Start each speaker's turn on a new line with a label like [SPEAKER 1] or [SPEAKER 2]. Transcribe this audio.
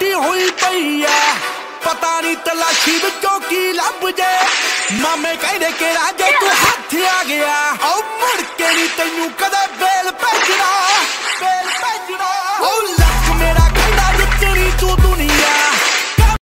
[SPEAKER 1] टुटी हुई पई है पता नहीं तलाशी विचों की लभ जे मामे कहदे कि राजे तू हाथ आ गया ओ मुड़ के नहीं तैनू